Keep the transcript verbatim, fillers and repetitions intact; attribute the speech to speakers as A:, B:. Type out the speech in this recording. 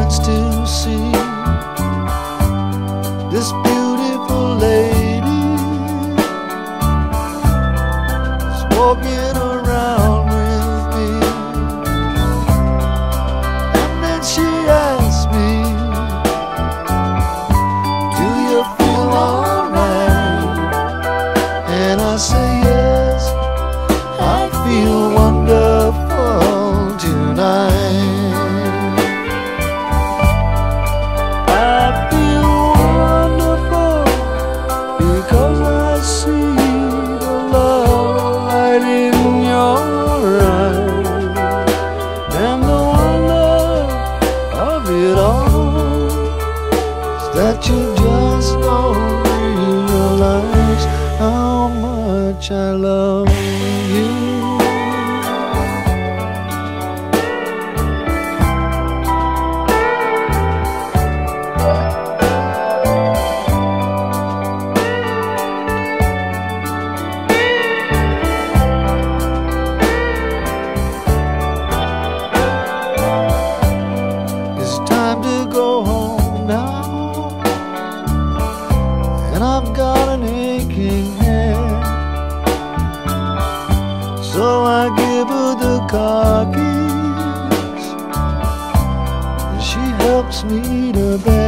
A: chance to see this beautiful lady is walking around with me. And then she asked me, do you feel alright? And I say yes, I feel wonderful tonight. That you just don't realize how much I love you. It's time to go home now, and I've got an aching head, so I give her the car keys, and she helps me to bed.